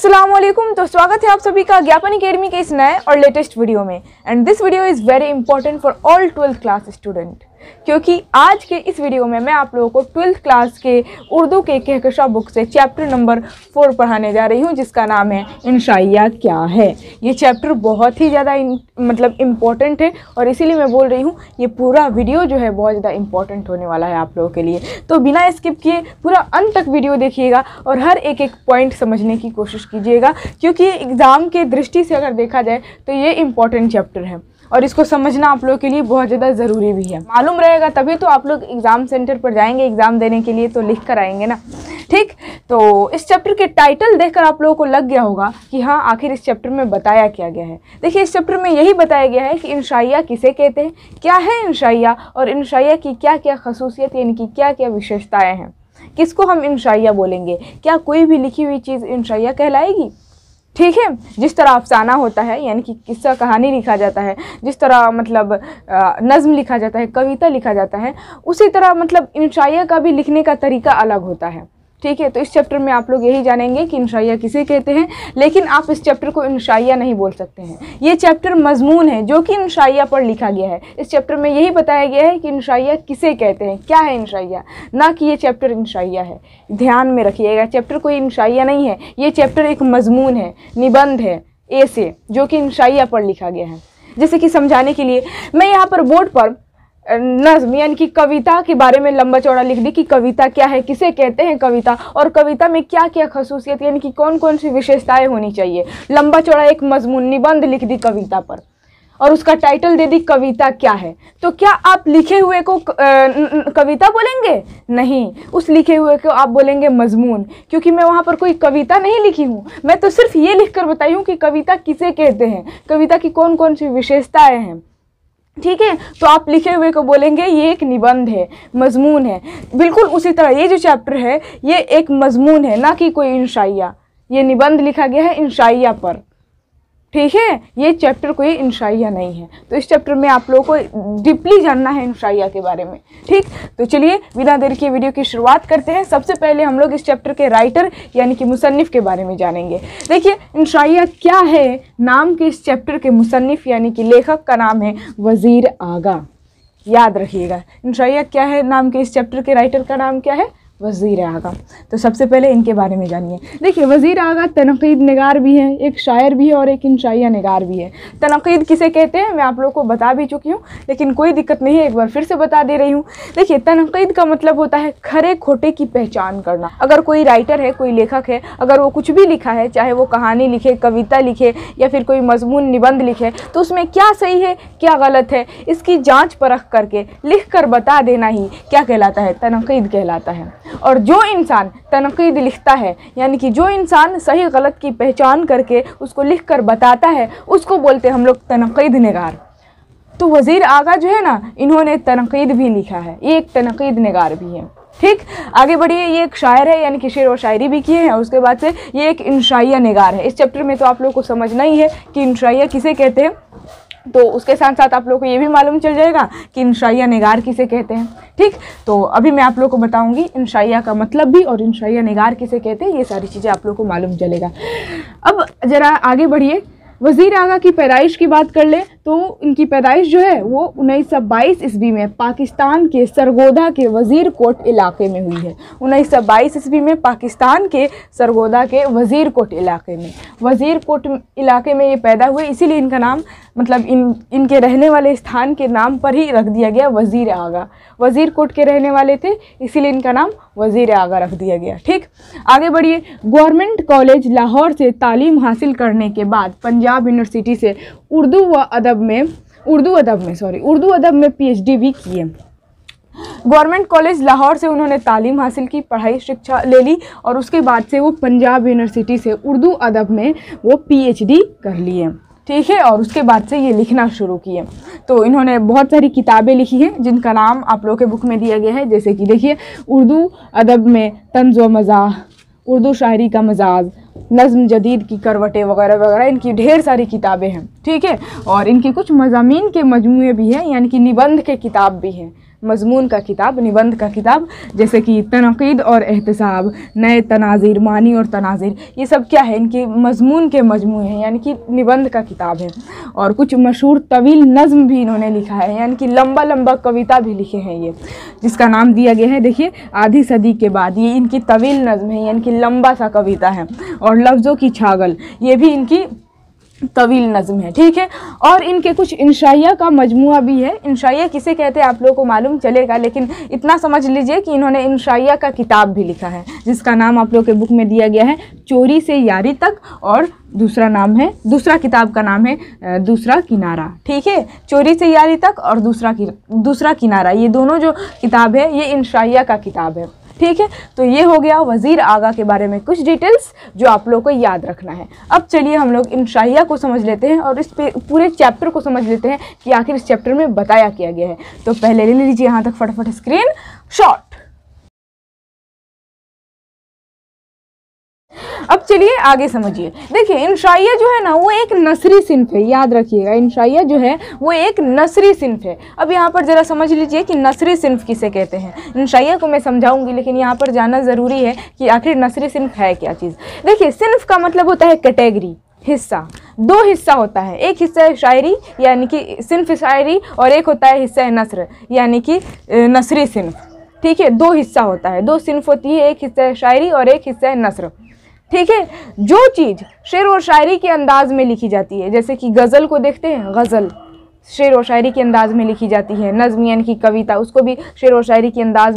अस्सलामुअलैकुम। तो स्वागत है आप सभी का ज्ञापन एकेडमी के इस नए और लेटेस्ट वीडियो में। And this video is very important for all 12th class student, क्योंकि आज के इस वीडियो में मैं आप लोगों को 12th क्लास के उर्दू के कहकशां बुक से चैप्टर नंबर 4 पढ़ाने जा रही हूँ, जिसका नाम है इंशाइया क्या है। ये चैप्टर बहुत ही ज़्यादा इम्पॉर्टेंट है और इसीलिए मैं बोल रही हूँ ये पूरा वीडियो जो है बहुत ज़्यादा इम्पॉर्टेंट होने वाला है आप लोगों के लिए। तो बिना स्किप किए पूरा अंत तक वीडियो देखिएगा और हर एक एक पॉइंट समझने की कोशिश कीजिएगा, क्योंकि एग्ज़ाम के दृष्टि से अगर देखा जाए तो ये इम्पॉर्टेंट चैप्टर है और इसको समझना आप लोगों के लिए बहुत ज़्यादा ज़रूरी भी है। मालूम रहेगा तभी तो आप लोग एग्ज़ाम सेंटर पर जाएंगे एग्ज़ाम देने के लिए, तो लिख कर आएंगे ना। ठीक, तो इस चैप्टर के टाइटल देखकर आप लोगों को लग गया होगा कि हाँ आखिर इस चैप्टर में बताया क्या गया है। देखिए, इस चैप्टर में यही बताया गया है कि इंशाइया किसे कहते हैं, क्या है इंशाइया और इंशाइया की क्या क्या खसूसियत यानी कि क्या क्या विशेषताएँ हैं, किसको हम इंशाइया बोलेंगे, क्या कोई भी लिखी हुई चीज़ इंशाइया कहलाएगी। ठीक है, जिस तरह अफसाना होता है यानी कि किस्सा कहानी लिखा जाता है, जिस तरह नज़्म लिखा जाता है, कविता लिखा जाता है, उसी तरह इंशाइया का भी लिखने का तरीका अलग होता है। ठीक है, तो इस चैप्टर में आप लोग यही जानेंगे कि इंशाइया किसे कहते हैं, लेकिन आप इस चैप्टर को इंशाइया नहीं बोल सकते हैं। ये चैप्टर मजमून है जो कि इंशाइया पर लिखा गया है। इस चैप्टर में यही बताया गया है कि इंशाइया किसे कहते हैं, क्या है इंशाइया, ना कि ये चैप्टर इंशाइया है। ध्यान में रखिएगा, चैप्टर कोई इंशाइया नहीं है, ये चैप्टर एक मजमून है, निबंध है ए से, जो कि इंशाइया पर लिखा गया है। जैसे कि समझाने के लिए मैं यहाँ पर बोर्ड पर नज़्म यानी कि कविता के बारे में लंबा चौड़ा लिख दी कि कविता क्या है, किसे कहते हैं कविता, और कविता में क्या क्या खसूसियत यानी कि कौन कौन सी विशेषताएं होनी चाहिए। लंबा चौड़ा एक मजमून निबंध लिख दी कविता पर और उसका टाइटल दे दी कविता क्या है। तो क्या आप लिखे हुए को कविता बोलेंगे? नहीं, उस लिखे हुए को आप बोलेंगे मजमून, क्योंकि मैं वहाँ पर कोई कविता नहीं लिखी हूँ। मैं तो सिर्फ ये लिख कर बताई हूँ कि कविता किसे कहते हैं, कविता की कौन कौन सी विशेषताएँ हैं। ठीक है, तो आप लिखे हुए को बोलेंगे ये एक निबंध है, मजमून है। बिल्कुल उसी तरह ये जो चैप्टर है ये एक मजमून है, ना कि कोई इंशाइया। ये निबंध लिखा गया है इंशाइया पर। ठीक है, ये चैप्टर कोई इंशाइया नहीं है। तो इस चैप्टर में आप लोगों को डीपली जानना है इंशाइया के बारे में। ठीक, तो चलिए बिना देर के वीडियो की शुरुआत करते हैं। सबसे पहले हम लोग इस चैप्टर के राइटर यानी कि मुसन्निफ के बारे में जानेंगे। देखिए, इंशाइया क्या है नाम के इस चैप्टर के मुसन्निफ यानी कि लेखक का नाम है वज़ीर आगा। याद रखिएगा, इंशाइया क्या है नाम के इस चैप्टर के राइटर का नाम क्या है? वज़ीर आगा। तो सबसे पहले इनके बारे में जानिए। देखिए, वज़ीर आगा तनक़ीद निगार भी है, एक शायर भी है और एक इंशाइया निगार भी है। तनक़ीद किसे कहते हैं मैं आप लोगों को बता भी चुकी हूँ, लेकिन कोई दिक्कत नहीं है, एक बार फिर से बता दे रही हूँ। देखिए, तनक़ीद का मतलब होता है खरे खोटे की पहचान करना। अगर कोई राइटर है, कोई लेखक है, अगर वो कुछ भी लिखा है, चाहे वो कहानी लिखे, कविता लिखे या फिर कोई मजमून निबंध लिखे, तो उसमें क्या सही है क्या गलत है इसकी जाँच परख करके लिख कर बता देना ही क्या कहलाता है? तनक़ीद कहलाता है। और जो इंसान तनक़ीद लिखता है यानी कि जो इंसान सही गलत की पहचान करके उसको लिख कर बताता है, उसको बोलते हैं हम लोग तनक़ीद निगार। तो वज़ीर आगा जो है ना, इन्होंने तनक़ीद भी लिखा है, ये एक तनक़ीद निगार भी है। ठीक, आगे बढ़िए। ये एक शायर है यानी कि शेर व शायरी भी किए हैं, और उसके बाद से ये एक इंशाइया निगार है। इस चैप्टर में तो आप लोग को समझना ही है कि इंशाइया किसे कहते हैं, तो उसके साथ साथ आप लोग को ये भी मालूम चल जाएगा कि इंशाइया निगार किसे कहते हैं। ठीक, तो अभी मैं आप लोग को बताऊंगी इंशाइया का मतलब भी और इंशाइया निगार किसे कहते हैं, ये सारी चीज़ें आप लोग को मालूम चलेगा। अब ज़रा आगे बढ़िए। वज़ीर आगा की पैदाइश की बात कर ले तो इनकी पैदाइश जो है वो 1922 ईस्वी में पाकिस्तान के सरगोदा के वज़ीर कोट इलाके में हुई है। 1922 ईस्वी में पाकिस्तान के सरगोदा के वज़ीर कोट इलाके में, वज़ीर कोट इलाके में ये पैदा हुए, इसीलिए इनका नाम इनके रहने वाले स्थान के नाम पर ही रख दिया गया वज़ीर आगा। वज़ीर कोट के रहने वाले थे, इसीलिए इनका नाम वज़ीर आगा रख दिया गया। ठीक, आगे बढ़िए। गवर्नमेंट कॉलेज लाहौर से तालीम हासिल करने के बाद पंजाब यूनिवर्सिटी से उर्दू अदब में PhD भी किए। गवर्नमेंट कॉलेज लाहौर से उन्होंने तालीम हासिल की, पढ़ाई शिक्षा ले ली और उसके बाद से वो पंजाब यूनिवर्सिटी से उर्दू अदब में वो PhD कर लिए। ठीक है, और उसके बाद से ये लिखना शुरू किए। तो इन्होंने बहुत सारी किताबें लिखी हैं जिनका नाम आप लोगों के बुक में दिया गया है, जैसे कि देखिए, उर्दू अदब में तंज़ व मज़ाह, उर्दू शायरी का मजाज, नज़्म जदीद की करवटें वगैरह वगैरह, इनकी ढेर सारी किताबें हैं। ठीक है, और इनकी कुछ मज़ामीन के मजमूए भी हैं यानी कि निबंध के किताब भी हैं। मजमून का किताब, निबंध का किताब, जैसे कि तनक़ीद और एहतिसाब, नए तनाज़ीर, मानी और तनाज़ीर, ये सब क्या है, इनके मजमून के मजमूए हैं, यानी कि निबंध का किताब है। और कुछ मशहूर तवील नज़्म भी इन्होंने लिखा है, यानी कि लंबा लंबा कविता भी लिखे हैं ये, जिसका नाम दिया गया है, देखिए, आधी सदी के बाद। ये इनकी तवील नज़्म है, यानी कि लंबा सा कविता है। और लफ्ज़ों की छागल, ये भी इनकी तवील नज़्म है, ठीक है। और इनके कुछ इंशाइया का मजमुआ भी है। इंशाइया किसे कहते हैं आप लोगों को मालूम चलेगा, लेकिन इतना समझ लीजिए कि इन्होंने इंशाइया का किताब भी लिखा है, जिसका नाम आप लोगों के बुक में दिया गया है चोरी से यारी तक, और दूसरा किताब का नाम है दूसरा किनारा, ठीक है। चोरी से यारी तक और दूसरा किनारा, ये दोनों जो किताब है ये इंशाइया का किताब है, ठीक है। तो ये हो गया वज़ीर आगा के बारे में कुछ डिटेल्स जो आप लोगों को याद रखना है। अब चलिए हम लोग इंशाइया को समझ लेते हैं और इस पूरे चैप्टर को समझ लेते हैं कि आखिर इस चैप्टर में बताया क्या गया है। तो पहले ले लीजिए यहाँ तक फटाफट स्क्रीन शॉट। अब चलिए आगे समझिए। देखिए, इंशाइया जो है ना वो एक नसरी सिन्फ है, याद रखिएगा, इंशाइया जो है वो एक नसरी सिन्फ है। अब यहाँ पर ज़रा समझ लीजिए कि नसरी सिन्फ किसे कहते हैं। इंशाइया को मैं समझाऊंगी, लेकिन यहाँ पर जाना ज़रूरी है कि आखिर नसरी सिन्फ है क्या चीज़। देखिए, सिन्फ का मतलब होता है कैटेगरी, हिस्सा। दो हिस्सा होता है, एक हिस्सा है शायरी यानी कि सिन्फ शायरी, और एक होता है हिस्सा है नसर यानी कि नसरी सिन्फ, ठीक है। दो हिस्सा होता है, दो सिन्फ होती है, एक हिस्सा है शायरी और एक हिस्सा है नसर, ठीक है। जो चीज़ शेर और शायरी के अंदाज में लिखी जाती है, जैसे कि गज़ल को देखते हैं, गज़ल शेर और शायरी के अंदाज में लिखी जाती है। नज़्म यानी कि कविता, उसको भी शेर और शायरी के अंदाज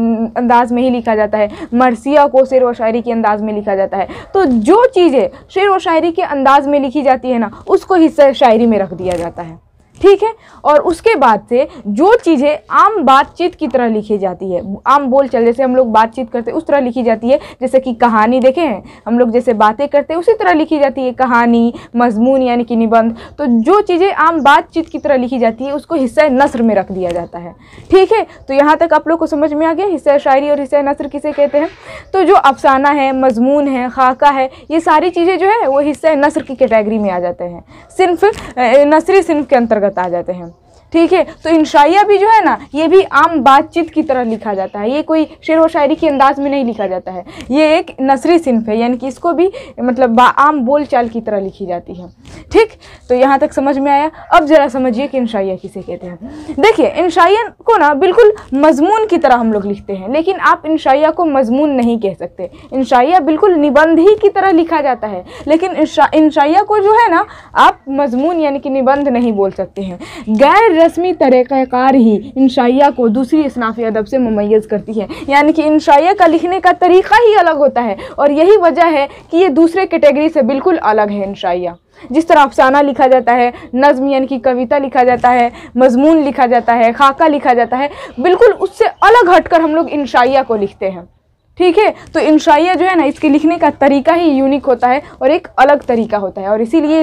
में ही लिखा जाता है। मरसिया को शेर और शायरी के अंदाज में लिखा जाता है। तो जो चीज़ें शेर और शायरी के अंदाज में लिखी जाती है ना, उसको हिस्सा शायरी में रख दिया जाता है, ठीक है। और उसके बाद से जो चीज़ें आम बातचीत की तरह लिखी जाती है, आम बोलचाल जैसे हम लोग बातचीत करते हैं उस तरह लिखी जाती है, जैसे कि कहानी देखें हैं हम लोग, जैसे बातें करते हैं उसी तरह लिखी जाती है कहानी, मजमून यानी कि निबंध। तो जो चीज़ें आम बातचीत की तरह लिखी जाती है उसको हिस्सा नसर में रख दिया जाता है, ठीक है। तो यहाँ तक आप लोग को समझ में आ गया हिस्सा शायरी और हिस्सा नसर किसे कहते हैं। तो जो अफसाना है, मजमून है, खाका है, ये सारी चीज़ें जो है वो हिस्सा नसर की कैटेगरी में आ जाते हैं, सिन्फ नसरी सिन्फ के अंतर्गत आ जाते हैं, ठीक है। तो इंशाइया भी जो है ना, ये भी आम बातचीत की तरह लिखा जाता है, ये कोई शेर व शायरी के अंदाज में नहीं लिखा जाता है, ये एक नसरी सिन्फ है, यानी कि इसको भी मतलब आम बोलचाल की तरह लिखी जाती है, ठीक। तो यहाँ तक समझ में आया। अब ज़रा समझिए कि इंशाइया किसे कहते हैं। देखिए, इंशाइया को ना बिल्कुल मजमून की तरह हम लोग लिखते हैं, लेकिन आप इंशाइया को मजमून नहीं कह सकते। इंशाइया बिल्कुल निबंध ही की तरह लिखा जाता है, लेकिन इंशाइया को जो है ना आप मजमून यानी कि निबंध नहीं बोल सकते हैं। गैर रस्मी तरीक़ाकार ही इंशाइया को दूसरी असनाफ़ी अदब से मुमय्यज़ करती है, यानी कि इंशाइया का लिखने का तरीक़ा ही अलग होता है, और यही वजह है कि ये दूसरे कैटेगरी से बिल्कुल अलग है। इंशाइया जिस तरह अफसाना लिखा जाता है, नज़्म यानी कि कविता लिखा जाता है, मजमून लिखा जाता है, खाका लिखा जाता है, बिल्कुल उससे अलग हटकर हम लोग इंशाइया को लिखते हैं, ठीक है। तो इंशाइया जो है ना, इसके लिखने का तरीका ही यूनिक होता है और एक अलग तरीका होता है, और इसीलिए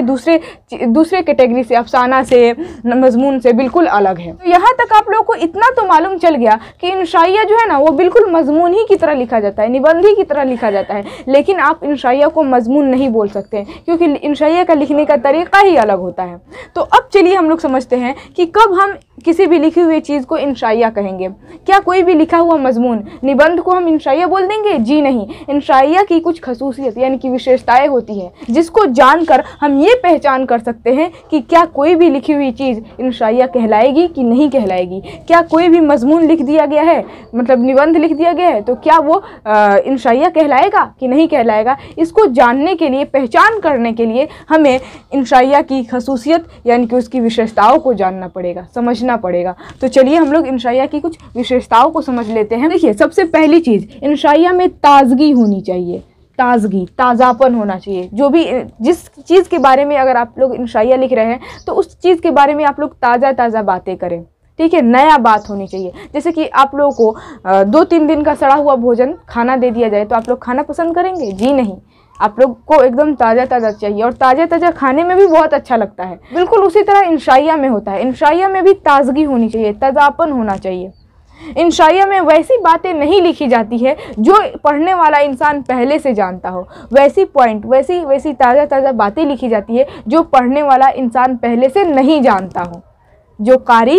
दूसरे कैटेगरी से, अफसाना से, मजमून से बिल्कुल अलग है। तो यहाँ तक आप लोगों को इतना तो मालूम चल गया कि इंशाइया जो है ना वो बिल्कुल मजमून ही की तरह लिखा जाता है, निबंध ही की तरह लिखा जाता है, लेकिन आप इंशाइया को मजमून नहीं बोल सकते हैं, क्योंकि इंशाइया का लिखने का तरीका ही अलग होता है। तो अब चलिए हम लोग समझते हैं कि कब हम किसी भी लिखी हुई चीज़ को इंशाइया कहेंगे। क्या कोई भी लिखा हुआ मजमून, निबंध को हम इंशाइया बोल देंगे? जी नहीं। इंशाइया की कुछ खसूसियत यानी कि विशेषताएं होती हैं, जिसको जानकर हम ये पहचान कर सकते हैं कि क्या कोई भी लिखी हुई चीज़ इंशाइया कहलाएगी कि नहीं कहलाएगी। क्या कोई भी मजमून लिख दिया गया है, मतलब निबंध लिख दिया गया है, तो क्या वो इंशाइया कहलाएगा कि नहीं कहलाएगा। इसको जानने के लिए, पहचान करने के लिए हमें इंशाइया की खसूसियत यानी कि उसकी विशेषताओं को जानना पड़ेगा, समझना पड़ेगा। तो चलिए हम लोग इंशाइया की कुछ विशेषताओं को समझ लेते हैं। देखिए, सबसे पहली चीज़, इंशाइया में ताजगी होनी चाहिए, ताजगी, ताज़ापन होना चाहिए। जो भी जिस चीज़ के बारे में अगर आप लोग इंशाइया लिख रहे हैं तो उस चीज़ के बारे में आप लोग ताज़ा बातें करें, ठीक है। नया बात होनी चाहिए। जैसे कि आप लोगों को 2-3 दिन का सड़ा हुआ भोजन खाना दे दिया जाए तो आप लोग खाना पसंद करेंगे? जी नहीं। आप लोग को एकदम ताज़ा चाहिए, और ताज़ा खाने में भी बहुत अच्छा लगता है। बिल्कुल उसी तरह इंशाइया में होता है। इंशाइया में भी ताजगी होनी चाहिए, ताज़ापन होना चाहिए। इंशाइया में वैसी बातें नहीं लिखी जाती है जो पढ़ने वाला इंसान पहले से जानता हो, वैसी पॉइंट, वैसी ताज़ा बातें लिखी जाती है जो पढ़ने वाला इंसान पहले से नहीं जानता हो। जो कारी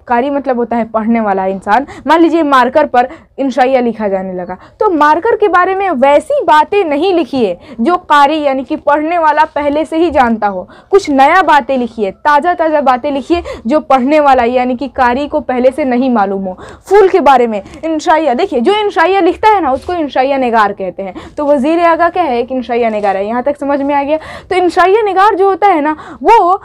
कारी मतलब होता है पढ़ने वाला इंसान। मान लीजिए मार्कर पर इंशाइया लिखा जाने लगा, तो मार्कर के बारे में वैसी बातें नहीं लिखिए जो कारी यानी कि पढ़ने वाला पहले से ही जानता हो। कुछ नया बातें लिखिए, ताज़ा ताज़ा बातें लिखिए जो पढ़ने वाला यानी कि कारी को पहले से नहीं मालूम हो। फूल के बारे में इंशाइया, देखिए जो इंशाइया लिखता है ना उसको इंशाइया निगार कहते हैं। तो वज़ीर आगा क्या है, एक इंशाइया निगार है। यहाँ तक समझ में आ गया। तो इंशाइया निगार जो होता है ना वो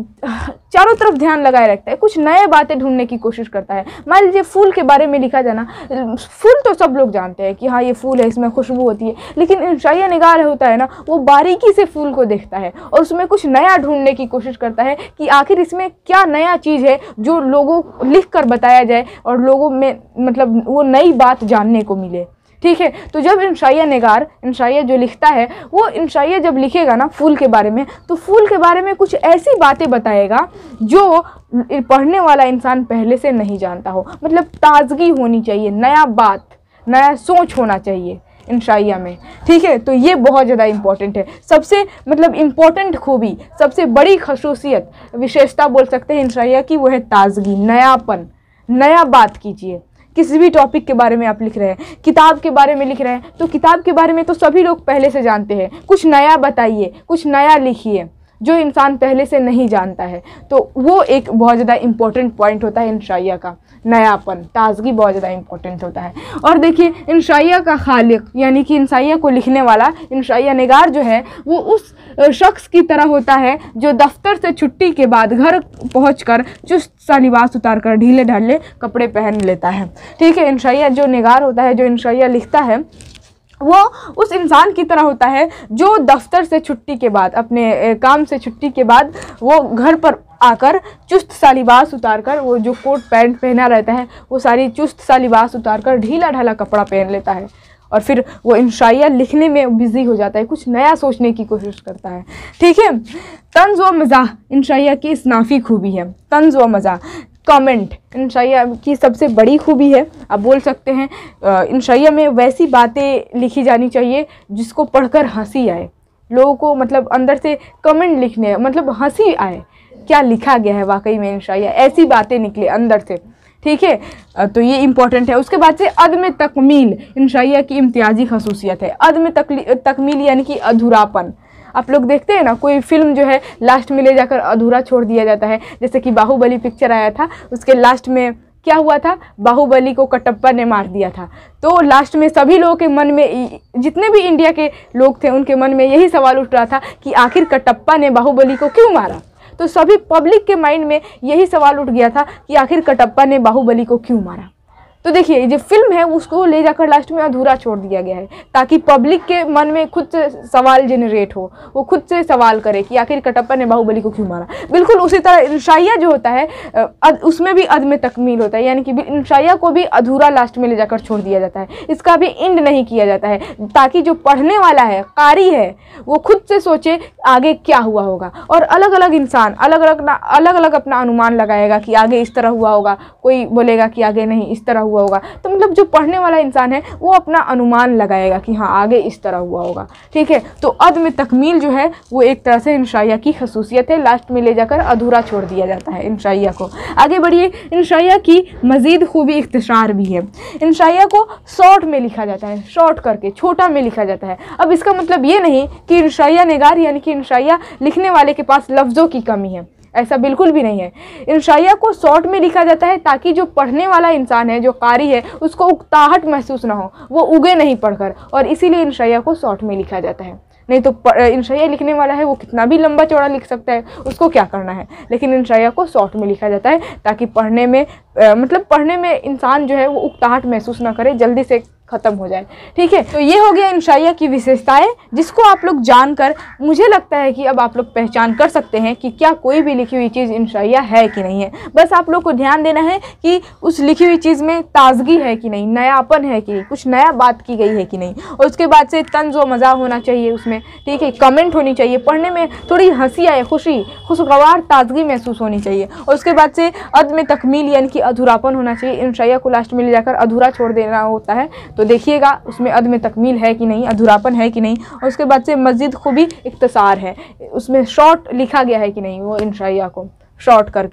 चारों तरफ ध्यान लगाए रखता है, कुछ नए बातें ढूंढने की कोशिश करता है। मान लीजिए फूल के बारे में लिखा जाना, फूल तो सब लोग जानते हैं कि हाँ ये फूल है, इसमें खुशबू होती है, लेकिन इंशाइया निगार होता है ना वो बारीकी से फूल को देखता है और उसमें कुछ नया ढूंढने की कोशिश करता है कि आखिर इसमें क्या नया चीज़ है जो लोगों लिख कर बताया जाए और लोगों में मतलब वो नई बात जानने को मिले। ठीक है, तो जब इंशाइया निगार इंशाइया जो लिखता है वो इंशाइया जब लिखेगा ना फूल के बारे में, तो फूल के बारे में कुछ ऐसी बातें बताएगा जो पढ़ने वाला इंसान पहले से नहीं जानता हो। मतलब ताजगी होनी चाहिए, नया बात, नया सोच होना चाहिए इंशाइया में। ठीक है, तो ये बहुत ज़्यादा इम्पोर्टेंट है। सबसे मतलब इम्पोर्टेंट खूबी, सबसे बड़ी खसूसियत, विशेषता बोल सकते हैं इंशाइया की, वो है ताजगी, नयापन। नया बात कीजिए। किसी भी टॉपिक के बारे में आप लिख रहे हैं, किताब के बारे में लिख रहे हैं, तो किताब के बारे में तो सभी लोग पहले से जानते हैं। कुछ नया बताइए, कुछ नया लिखिए जो इंसान पहले से नहीं जानता है। तो वो एक बहुत ज़्यादा इम्पोर्टेंट पॉइंट होता है इंशाइया का, नयापन, ताजगी बहुत ज़्यादा इम्पोर्टेंट होता है। और देखिए इंशाइया का खालिक यानी कि इंशाइया को लिखने वाला इंशाइया निगार जो है वो उस शख्स की तरह होता है जो दफ्तर से छुट्टी के बाद घर पहुंचकर चुस्त सा लिबास उतार कर ढीले ढाले कपड़े पहन लेता है। ठीक है, इंशाइया जो निगार होता है, जो इंशाइया लिखता है, वो उस इंसान की तरह होता है जो दफ्तर से छुट्टी के बाद, अपने काम से छुट्टी के बाद वो घर पर आकर चुस्त सा लिबास उतार कर, वो जो कोट पैंट पहना रहता है वो सारी चुस्त सा लिबास उतार कर ढीला ढाला कपड़ा पहन लेता है और फिर वो इंशाइया लिखने में बिजी हो जाता है, कुछ नया सोचने की कोशिश करता है। ठीक है, तंज़ व मज़ाह इंशाइया की इस्नाफी खूबी है। तंज़ व मज़ाह, कमेंट इंशाइया की सबसे बड़ी खूबी है। आप बोल सकते हैं इंशाइया में वैसी बातें लिखी जानी चाहिए जिसको पढ़कर हंसी आए, लोगों को मतलब अंदर से कमेंट लिखने मतलब हंसी आए, क्या लिखा गया है वाकई में इंशाइया, ऐसी बातें निकले अंदर से। ठीक है, तो ये इम्पोर्टेंट है। उसके बाद से अदम तकमील इंशाइया की इम्तियाजी खसूसियत है। अदम तकमील यानी कि अधूरापन। आप लोग देखते हैं ना कोई फिल्म जो है लास्ट में ले जाकर अधूरा छोड़ दिया जाता है, जैसे कि बाहुबली पिक्चर आया था, उसके लास्ट में क्या हुआ था, बाहुबली को कटप्पा ने मार दिया था। तो लास्ट में सभी लोगों के मन में, जितने भी इंडिया के लोग थे उनके मन में यही सवाल उठ रहा था कि आखिर कटप्पा ने बाहुबली को क्यों मारा। तो सभी पब्लिक के माइंड में यही सवाल उठ गया था कि आखिर कटप्पा ने बाहुबली को क्यों मारा। तो देखिए जो फिल्म है उसको ले जाकर लास्ट में अधूरा छोड़ दिया गया है ताकि पब्लिक के मन में खुद से सवाल जनरेट हो, वो खुद से सवाल करे कि आखिर कटप्पा ने बाहुबली को क्यों मारा। बिल्कुल उसी तरह इंशाइया जो होता है उसमें भी अदम तकमील होता है, यानी कि इंशाइया को भी अधूरा लास्ट में ले जाकर छोड़ दिया जाता है, इसका भी एंड नहीं किया जाता है ताकि जो पढ़ने वाला है, कारी है, वो खुद से सोचे आगे क्या हुआ होगा। और अलग अलग इंसान अलग अलग अपना अनुमान लगाएगा कि आगे इस तरह हुआ होगा, कोई बोलेगा कि आगे नहीं इस तरह हुआ होगा। तो मतलब जो पढ़ने वाला इंसान है वो अपना अनुमान लगाएगा कि हाँ आगे इस तरह हुआ होगा। ठीक है, तो अदम तकमील जो है वो एक तरह से इंशाइया की खसूसियत है, लास्ट में ले जाकर अधूरा छोड़ दिया जाता है इंशाइया को। आगे बढ़िए, इंशाइया की मज़ीद खूबी इख्तिसार भी है। इंशाइया को शॉर्ट में लिखा जाता है, शॉर्ट करके छोटा में लिखा जाता है। अब इसका मतलब ये नहीं कि इंशाइया निगार यानी कि इंशाइया लिखने वाले के पास लफ्ज़ों की कमी है, ऐसा बिल्कुल भी नहीं है। इंशाइया को शॉर्ट में लिखा जाता है ताकि जो पढ़ने वाला इंसान है, जो कारी है, उसको उकताहट महसूस ना हो, वो उगे नहीं पढ़कर, और इसीलिए इंशाइया को शॉर्ट में लिखा जाता है। नहीं तो इंशाइया लिखने वाला है वो कितना भी लंबा चौड़ा लिख सकता है, उसको क्या करना है, लेकिन इंशाइया को शॉर्ट में लिखा जाता है ताकि पढ़ने में मतलब पढ़ने में इंसान जो है वो उकताहट महसूस ना करे, जल्दी से ख़त्म हो जाए। ठीक है, तो ये हो गया इंशाइया की विशेषताएं, जिसको आप लोग जानकर मुझे लगता है कि अब आप लोग पहचान कर सकते हैं कि क्या कोई भी लिखी हुई चीज़ इंशाइया है कि नहीं है। बस आप लोग को ध्यान देना है कि उस लिखी हुई चीज़ में ताजगी है कि नहीं, नयापन है कि नहीं, कुछ नया बात की गई है कि नहीं। और उसके बाद से तंज व मज़ा होना चाहिए उसमें। ठीक है, कमेंट होनी चाहिए, पढ़ने में थोड़ी हंसी आए, खुशगवार ताजगी महसूस होनी चाहिए। और उसके बाद से अदम तकमील यानी कि अधूरापन होना चाहिए। इंशाइया को लास्ट में ले जाकर अधूरा छोड़ देना होता है, तो देखिएगा उसमें अदम तकमील है कि नहीं, अधूरापन है कि नहीं। और उसके बाद से मज़ीद खूबी इख्तिसार है, उसमें शॉर्ट लिखा गया है कि नहीं, वो इंशाइया को शॉर्ट करके।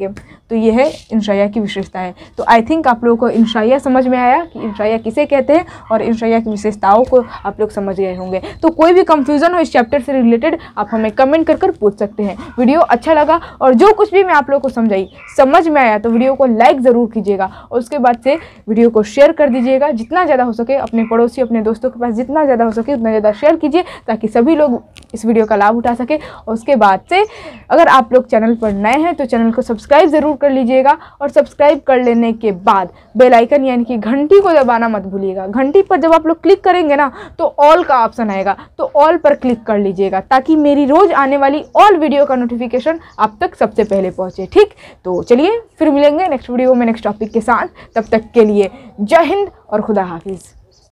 तो ये है इंशाइया की विशेषताएं। तो आई थिंक आप लोगों को इंशाइया समझ में आया कि इंशाइया किसे कहते हैं और इंशाइया की विशेषताओं को आप लोग समझ गए होंगे। तो कोई भी कंफ्यूजन हो इस चैप्टर से रिलेटेड आप हमें कमेंट कर पूछ सकते हैं। वीडियो अच्छा लगा और जो कुछ भी मैं आप लोगों को समझाई समझ में आया तो वीडियो को लाइक ज़रूर कीजिएगा और उसके बाद से वीडियो को शेयर कर दीजिएगा। जितना ज़्यादा हो सके अपने पड़ोसी अपने दोस्तों के पास जितना ज़्यादा हो सके उतना ज़्यादा शेयर कीजिए ताकि सभी लोग इस वीडियो का लाभ उठा सके। और उसके बाद से अगर आप लोग चैनल पर नए हैं तो चैनल को सब्सक्राइब ज़रूर कर लीजिएगा और सब्सक्राइब कर लेने के बाद बेल आइकन यानी कि घंटी को दबाना मत भूलिएगा। घंटी पर जब आप लोग क्लिक करेंगे ना तो ऑल का ऑप्शन आएगा, तो ऑल पर क्लिक कर लीजिएगा ताकि मेरी रोज़ आने वाली ऑल वीडियो का नोटिफिकेशन आप तक सबसे पहले पहुंचे। ठीक, तो चलिए फिर मिलेंगे नेक्स्ट वीडियो में नेक्स्ट टॉपिक के साथ। तब तक के लिए जय हिंद और खुदा हाफिज़।